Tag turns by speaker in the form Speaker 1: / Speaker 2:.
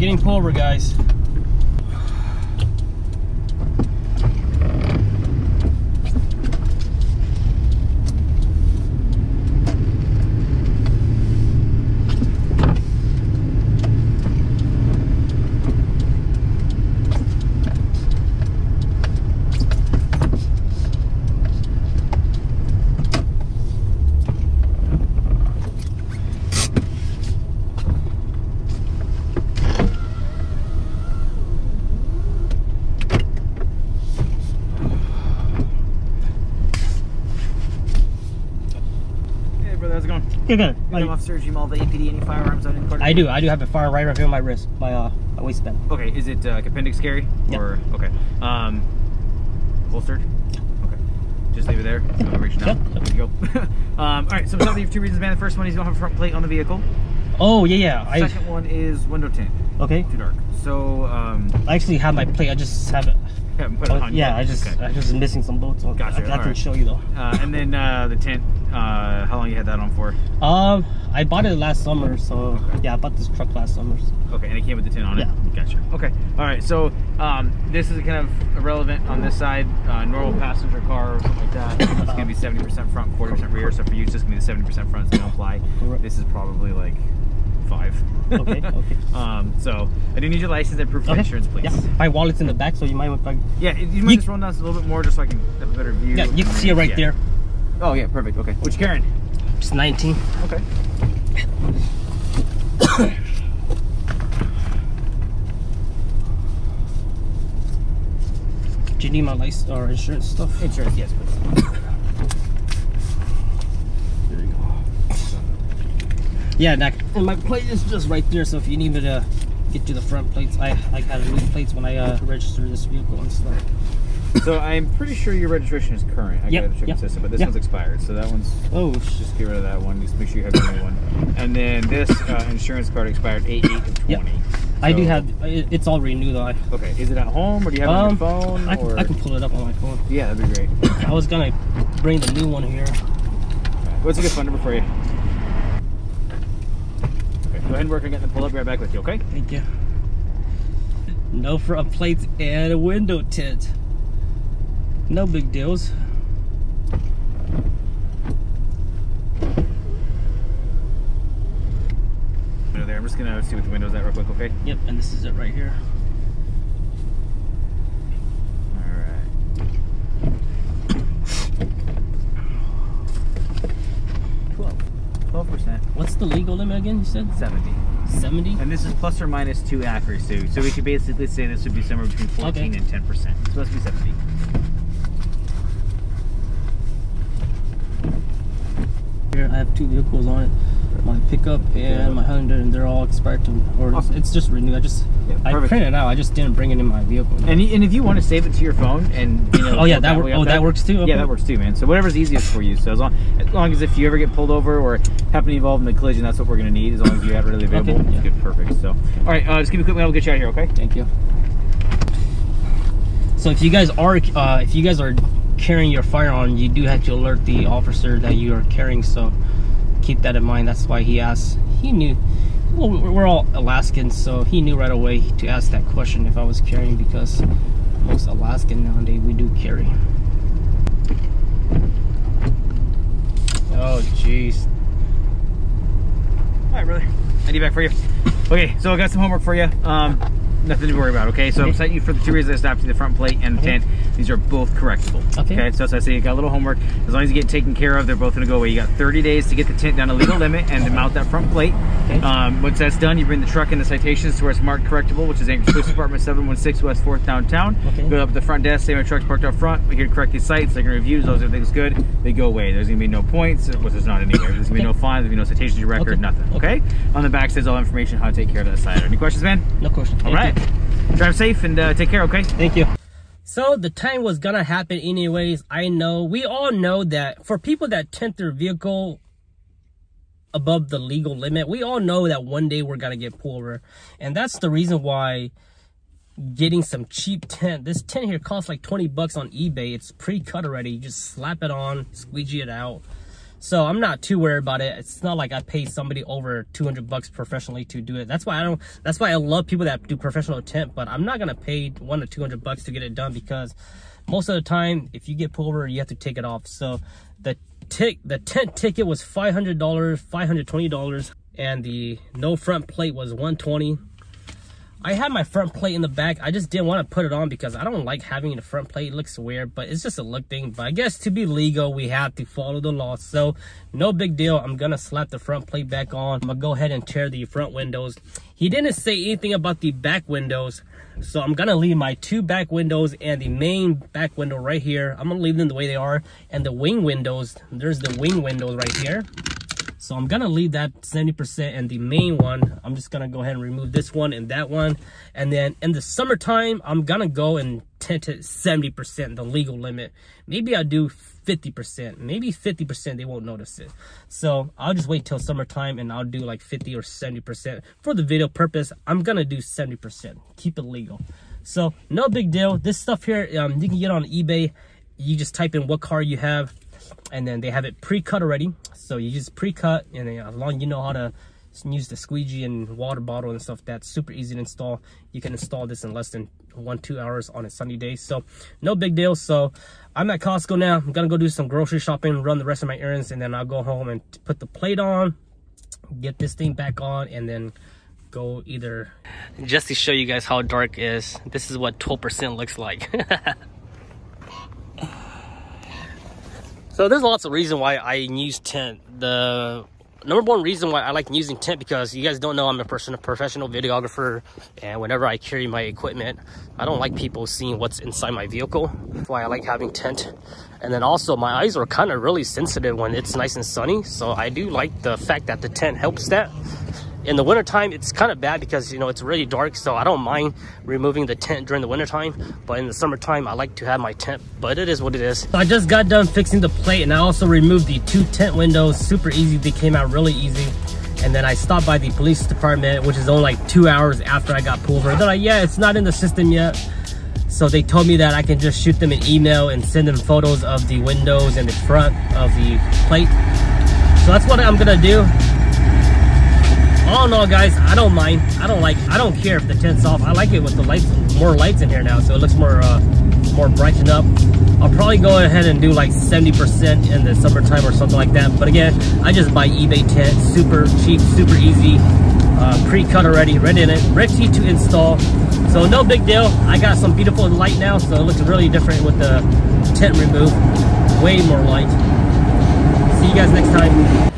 Speaker 1: getting pulled over, guys.
Speaker 2: How's it going?
Speaker 1: Good.
Speaker 2: Officer, do you all the APD, any firearms on any part?
Speaker 1: I do have a fire right here on my wrist, my waistband.
Speaker 2: Okay, is it like appendix carry?
Speaker 1: Yep.
Speaker 2: Or okay. Holstered? Okay. Just leave it there. I'm reaching out.
Speaker 1: Yep.
Speaker 2: There you go. Alright, so I'm telling you two reasons, man. The first one is you don't have a front plate on the vehicle.
Speaker 1: Oh yeah.
Speaker 2: The second one is window tint.
Speaker 1: Okay.
Speaker 2: Too dark. So
Speaker 1: I actually have my plate, I just have it.
Speaker 2: haven't put it on
Speaker 1: Yeah,
Speaker 2: yet.
Speaker 1: I just missing some bolts.
Speaker 2: Gotcha.
Speaker 1: I can show you though.
Speaker 2: And then the tint, how long you had that on for?
Speaker 1: I bought it last summer, so
Speaker 2: Okay.
Speaker 1: yeah, I bought this truck last summer.
Speaker 2: Okay, and it came with the tint on it?
Speaker 1: Yeah.
Speaker 2: Gotcha. Okay. All right, so this is kind of irrelevant on this side. Normal passenger car or something like that, it's going to be 70% front, 40% rear. So for you, it's just going to be the 70% front. It's going to apply.
Speaker 1: Correct.
Speaker 2: This is probably like 5.
Speaker 1: Okay.
Speaker 2: So I do need your license and proof of insurance, please.
Speaker 1: Yeah, my wallet's in the back, so you might want to...
Speaker 2: Yeah, you might just roll down a little bit more just so I can have a better view.
Speaker 1: Yeah, you can see it right there.
Speaker 2: Oh, yeah, perfect. Okay. Which Karen?
Speaker 1: It's 19.
Speaker 2: Okay.
Speaker 1: Do you need my license or insurance stuff?
Speaker 2: Insurance, yes, please.
Speaker 1: There you go. Yeah, and my plate is just right there, so if you need me to get to the front plates, I got new plates when I registered this vehicle and stuff.
Speaker 2: So I'm pretty sure your registration is current. I got to check the system, but this one's expired, so that one's...
Speaker 1: Oh,
Speaker 2: just get rid of that one. Just make sure you have the new one. And then this insurance card expired 8/8 of 20.
Speaker 1: Yep. I do have, it's all renewed though.
Speaker 2: Okay, is it at home or do you have it on your phone?
Speaker 1: I can pull it up on my phone.
Speaker 2: Yeah, that'd be great.
Speaker 1: I was gonna bring the new one here.
Speaker 2: What's a good phone number for you? Okay, go ahead and work on getting the pull up. Right back with you, okay?
Speaker 1: Thank you. No front plates and a window tint. No big deals.
Speaker 2: There, I'm just gonna see what the window's at real quick, okay?
Speaker 1: Yep, and this is it right here.
Speaker 2: Alright. 12%.
Speaker 1: What's the legal limit again, you said?
Speaker 2: 70.
Speaker 1: 70?
Speaker 2: And this is plus or minus 2 accuracy. So we could basically say this would be somewhere between 14 and 10%. It's supposed to be 70.
Speaker 1: Here, I have 2 vehicles on it. My pickup and my Hyundai, and they're all expired to, or it's just renewed. I printed it out. I just didn't bring it in my vehicle.
Speaker 2: And if you want to save it to your phone, and you know,
Speaker 1: oh yeah, that works too. Okay.
Speaker 2: Yeah, that works too, man. So whatever's easiest for you. So as long as if you ever get pulled over or happen to be involved in the collision, that's what we're gonna need. As long as you have it readily available,
Speaker 1: okay,
Speaker 2: good, perfect. So all right, just give me a quick minute. We'll get you out of here, okay?
Speaker 1: Thank you. So if you guys are carrying your firearm, you do have to alert the officer that you are carrying. So keep that in mind. That's why he asked. He knew. Well, we're all Alaskans, so he knew right away to ask that question if I was carrying, because most Alaskan nowadays we do carry. Oh jeez.
Speaker 2: All right, brother. I need back for you. Okay, so I got some homework for you. Nothing to worry about, okay? So I'm setting you for the 2 reasons I stopped you, the front plate and the tint. These are both correctable. Okay, so as I say, you got a little homework. As long as you get taken care of, they're both gonna go away. You got 30 days to get the tint down to legal limit and to mount that front plate. Once that's done, you bring the truck in the citations to where it's marked correctable, which is Anchorage Police Department 716 West 4th downtown. Go up to the front desk, say my truck's parked up front. We're here to correct these sites. They're gonna review, as long as everything's good, they go away. There's gonna be no points, which there's not anywhere. There's gonna be no fines, there's gonna be no citations, your record, nothing. Okay? On the back says all information how to take care of that side. Any questions, man?
Speaker 1: No questions.
Speaker 2: All right. Drive safe and take care, okay?
Speaker 1: Thank you. So the time was gonna happen anyways. I know, we all know that for people that tint their vehicle above the legal limit, we all know that one day we're gonna get pulled over. And that's the reason why getting some cheap tint, this tint here costs like 20 bucks on eBay. It's pre-cut already. You just slap it on, squeegee it out. So I'm not too worried about it. It's not like I pay somebody over 200 bucks professionally to do it. That's why I love people that do professional tint, but I'm not gonna pay 100 to 200 bucks to get it done, because most of the time, if you get pulled over, you have to take it off. So the tent ticket was $500, $520, and the no front plate was $120. I had my front plate in the back. I just didn't want to put it on because I don't like having the front plate. It looks weird, but it's just a look thing. But I guess to be legal, we have to follow the law. So no big deal. I'm going to slap the front plate back on. I'm going to go ahead and tear the front windows. He didn't say anything about the back windows. So I'm going to leave my 2 back windows and the main back window right here. I'm going to leave them the way they are. And the wing windows, there's the wing windows right here. So I'm gonna leave that 70%, and the main one, I'm just gonna go ahead and remove this one and that one. And then in the summertime, I'm gonna go and tint it 70%, the legal limit. Maybe I'll do 50%, maybe 50%, they won't notice it. So I'll just wait till summertime and I'll do like 50 or 70%. For the video purpose, I'm gonna do 70%, keep it legal. So no big deal. This stuff here, you can get on eBay. You just type in what car you have, and then they have it pre-cut already. So you just pre-cut, and then as long as you know how to use the squeegee and water bottle and stuff, that's super easy to install. You can install this in less than 1-2 hours on a sunny day. So no big deal. So I'm at Costco now. I'm gonna go do some grocery shopping, run the rest of my errands, and then I'll go home and put the plate on, get this thing back on, and then go either. Just to show you guys how dark it is, this is what 12% looks like. So there's lots of reasons why I use tint. The number one reason why I like using tint, because you guys don't know I'm a professional videographer, and whenever I carry my equipment, I don't like people seeing what's inside my vehicle. That's why I like having tint. And then also my eyes are kind of really sensitive when it's nice and sunny, so I do like the fact that the tint helps that. In the wintertime, it's kind of bad because, you know, it's really dark, so I don't mind removing the tint during the wintertime. But in the summertime, I like to have my tint, but it is what it is. I just got done fixing the plate, and I also removed the 2 tint windows. Super easy. They came out really easy. And then I stopped by the police department, which is only like 2 hours after I got pulled over. They're like, yeah, it's not in the system yet. So they told me that I can just shoot them an email and send them photos of the windows and the front of the plate. So that's what I'm gonna do. All in all, guys, I don't mind. I don't care if the tint's off. I like it with the lights, more lights in here now, so it looks more brightened up. I'll probably go ahead and do like 70% in the summertime or something like that. But again, I just buy eBay tint, super cheap, super easy, pre-cut already, ready to install. So no big deal. I got some beautiful light now, so it looks really different with the tint removed. Way more light. See you guys next time.